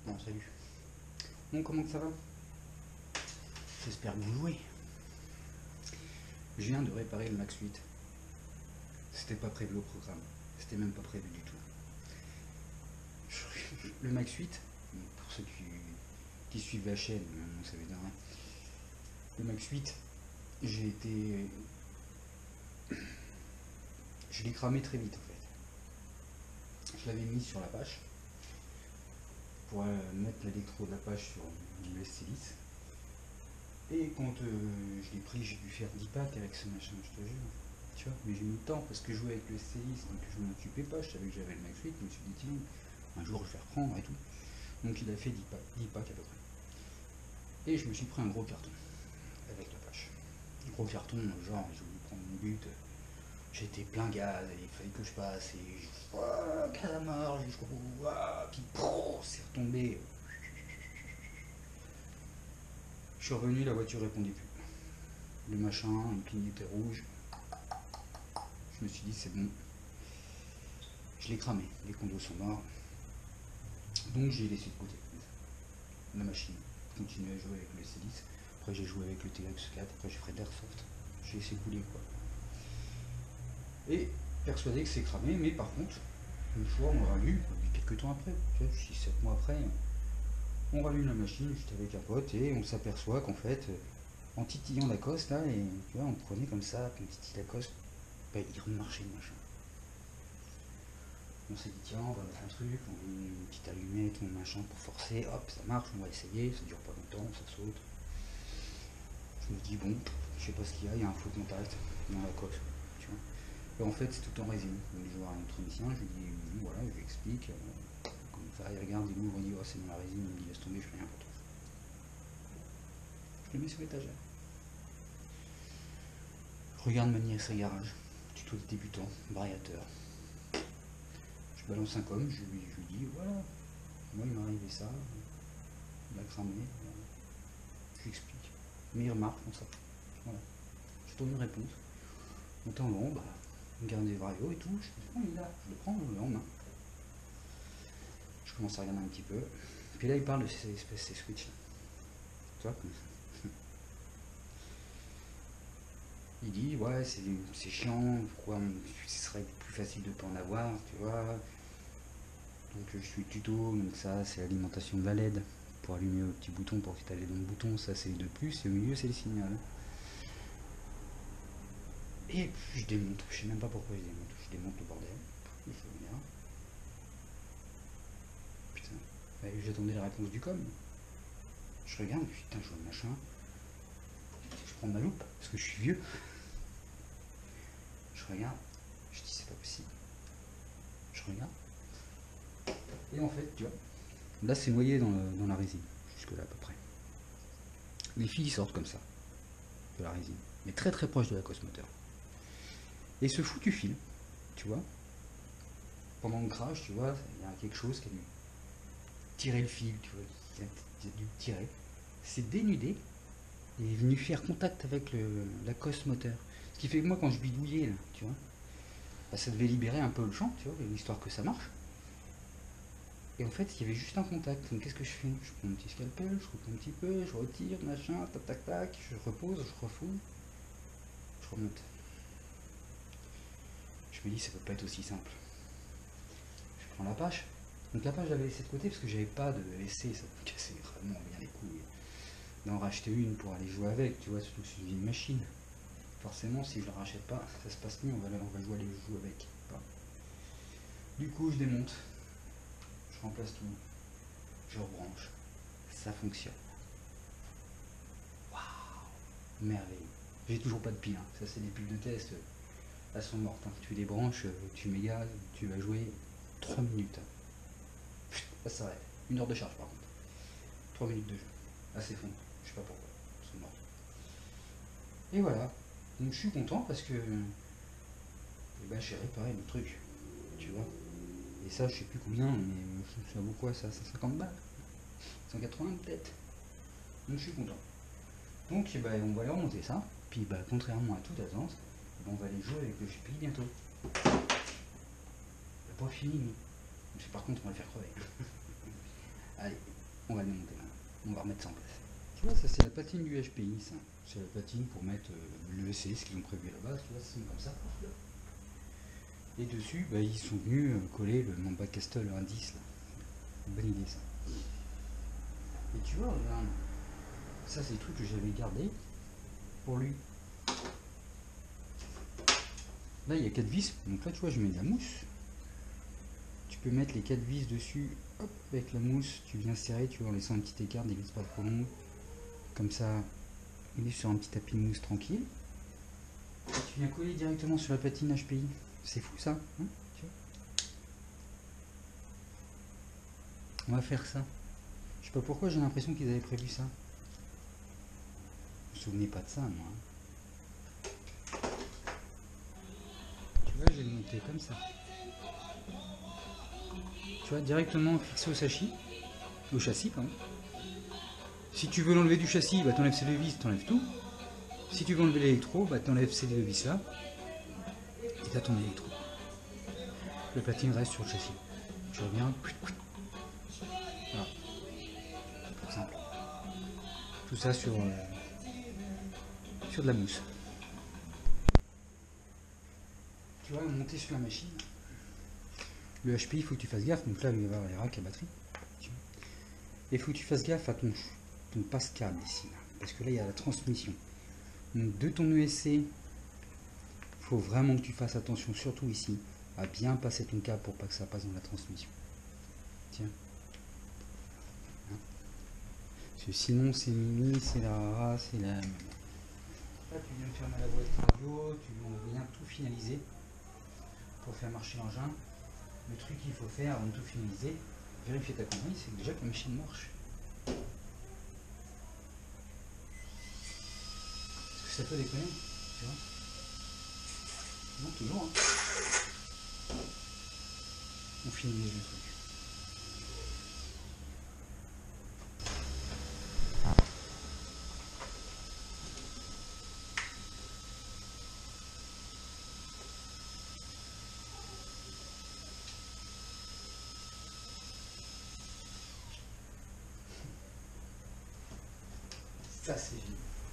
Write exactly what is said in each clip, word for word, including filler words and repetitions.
Bon, salut. Bon, comment que ça va? J'espère que vous jouez. Je viens de réparer le Max huit. C'était pas prévu au programme. C'était même pas prévu du tout. Le Max huit, pour ceux qui, qui suivent la chaîne, vous savez bien. Le Max huit, j'ai été... Je l'ai cramé très vite en fait. Je l'avais mis sur la pâche pour euh, mettre l'électro de la pâche sur du S C dix. Et quand euh, je l'ai pris, j'ai dû faire dix packs avec ce machin, je te jure. Tu vois, mais j'ai mis le temps parce que je jouais avec le S C dix, donc je m'en occupais pas, je savais que j'avais le Max huit, je me suis dit tiens, un jour je vais reprendre et tout. Donc il a fait dix packs, dix packs à peu près. Et je me suis pris un gros carton avec la pâche. Un gros carton, genre je voulais prendre mon but. J'étais plein gaz et il fallait que je passe et je oh, gaz à mort jusqu'au bout, oh, puis c'est retombé. Je suis revenu, la voiture répondait plus. Le machin, une clignotait rouge. Je me suis dit c'est bon. Je l'ai cramé, les condos sont morts. Donc j'ai laissé de côté la machine. J'ai continué à jouer avec le S C dix. Après j'ai joué avec le T X quatre, après j'ai fait de l'airsoft. J'ai laissé couler quoi. Et persuadé que c'est cramé, mais par contre, une fois on rallume, quelques temps après, six sept mois après, on rallume la machine, j'étais avec un pote et on s'aperçoit qu'en fait, en titillant la cosse là, et tu vois, on prenait comme ça, on titille la cosse, bah, il remarchait le machin. On s'est dit tiens, on va mettre un truc, on met une petite allumette, mon machin pour forcer, hop, ça marche, on va essayer, ça dure pas longtemps, ça saute. Je me dis bon, je sais pas ce qu'il y a, il y a un faux contact dans la coque, tu vois. Et en fait c'est tout en résine. Donc je vois un électronicien, je lui dis voilà, je lui explique, euh, comme ça il regarde, il m'ouvre, il dit oh c'est dans la résine, il me dit laisse tomber, je fais rien pour toi. Je le mets sur l'étagère. Je regarde ma nièce au garage, tuto de débutant, variateur. Je balance un com, je lui, je lui dis voilà, moi il m'est arrivé ça, il a cramé, voilà. Je lui explique. Mais il remarque comme ça. Voilà. Je donne une réponse. En temps long, bah, on garde des varios et tout, je prends, il est là, je le prends en main. Je commence à regarder un petit peu. Puis là il parle de ces espèces, ces switches là. Tu vois, comme ça. Il dit ouais c'est chiant, pourquoi ce serait plus facile de ne pas en avoir, tu vois. Donc je suis tuto, donc ça c'est l'alimentation de la L E D pour allumer le petit bouton pour étaler dans le bouton, ça c'est de plus, et au milieu c'est le signal. Et je démonte, je sais même pas pourquoi je démonte, je démonte le bordel, il faut bien. Putain, j'attendais la réponse du com. Je regarde, putain je vois le machin. Je prends ma loupe, parce que je suis vieux. Je regarde, je dis c'est pas possible. Je regarde. Et en fait, tu vois, là c'est noyé dans, le, dans la résine, jusque là à peu près. Les fils sortent comme ça, de la résine, mais très très proche de la cosse moteur. Et ce foutu fil, tu vois, pendant le crash, tu vois, il y a quelque chose qui a dû tirer le fil, tu vois, qui a, qui a dû tirer. C'est dénudé et est venu faire contact avec le, la cosse moteur. Ce qui fait que moi, quand je bidouillais, là, tu vois, bah, ça devait libérer un peu le champ, tu vois, histoire que ça marche. Et en fait, il y avait juste un contact. Donc qu'est-ce que je fais? Je prends mon petit scalpel, je coupe un petit peu, je retire, machin, tac tac tac, je repose, je refoule, je remonte. Je me dis, ça peut pas être aussi simple. Je prends la pâche. Donc la pâche, j'avais laissé de côté parce que j'avais pas de S C, ça me cassait vraiment bien les couilles. D'en racheter une pour aller jouer avec, tu vois, surtout que c'est une vieille machine. Forcément, si je la rachète pas, ça se passe mieux, on va, on va jouer, aller jouer avec. Pas. Du coup, je démonte. Je remplace tout, je rebranche, ça fonctionne. Waouh, merveilleux. J'ai toujours pas de pile, hein. Ça c'est des piles de test, elles sont mortes. Hein. Tu les branches, tu mets gaz, tu vas jouer trois minutes. Hein. Ça s'arrête. Une heure de charge par contre. trois minutes de jeu. Là c'est fond. Je sais pas pourquoi. Elles sont mortes. Et voilà. Donc je suis content parce que eh ben, j'ai réparé le truc. Tu vois. Et ça, je sais plus combien, mais ça vaut quoi ça? cent cinquante balles, cent quatre-vingts peut-être. Donc je suis content. Donc bah, on va aller remonter ça. Puis bah, contrairement à toute attente, bah, on va aller jouer avec le G P I bientôt. C'est pas fini, mais par contre on va le faire crever. Allez. on va le démonter là. On va remettre ça en place. Tu vois, ça c'est la platine du H P I, ça. C'est la platine pour mettre euh, l'U E C, ce qu'ils ont prévu à la base, tu vois, c'est comme ça. Et dessus, bah, ils sont venus euh, coller le Mamba Castle indice là. Bonne idée ça. Et tu vois, regarde, ça c'est le truc que j'avais gardé pour lui. Là il y a quatre vis, donc là tu vois je mets de la mousse. Tu peux mettre les quatre vis dessus, hop, avec la mousse, tu viens serrer, tu vois, en laissant un petit écart, des vis pas trop longues. Comme ça, il est sur un petit tapis de mousse tranquille. Et tu viens coller directement sur la platine H P I. C'est fou ça, hein, tu vois. On va faire ça. Je sais pas pourquoi j'ai l'impression qu'ils avaient prévu ça. Je me souvenais pas de ça moi. Tu vois, j'ai monté comme ça. Tu vois, directement fixé au châssis, au châssis pardon. Si tu veux l'enlever du châssis, bah t'enlèves ces deux vis, t'enlèves tout. Si tu veux enlever l'électro, bah t'enlèves ces deux vis là. Et t'as ton électro. Le platine reste sur le châssis. Tu reviens. Voilà. Tout simple. Tout ça sur, euh, sur de la mousse. Tu vas monter sur la machine. Le H P I, il faut que tu fasses gaffe. Donc là, il va y avoir les racks à batterie. Et il faut que tu fasses gaffe à ton, ton passe-câble ici. Là. Parce que là, il y a la transmission. Donc de ton U S C, il faut vraiment que tu fasses attention, surtout ici, à bien passer ton câble pour pas que ça passe dans la transmission. Tiens. Hein. Parce que sinon, c'est Mimi, c'est la Rara, c'est la... Là, tu viens de fermer la boîte radio, tu viens tout finaliser pour faire marcher l'engin. Le truc qu'il faut faire avant de tout finaliser, vérifier ta connerie, c'est déjà que la machine marche. Est-ce que ça peut déconner, tu vois? Non, toujours. Hein. On finalise le truc. Ça c'est génial.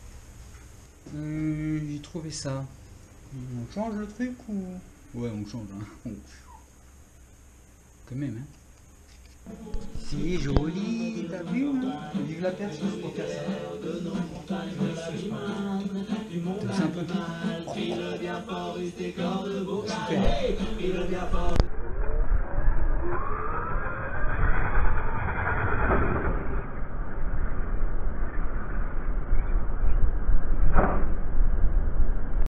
Euh, j'ai trouvé ça. On change le truc ou... Ouais, on change. Hein. Quand même, hein. C'est joli, t'as vu, hein. Vive la personne pour faire ça. C'est un peu super.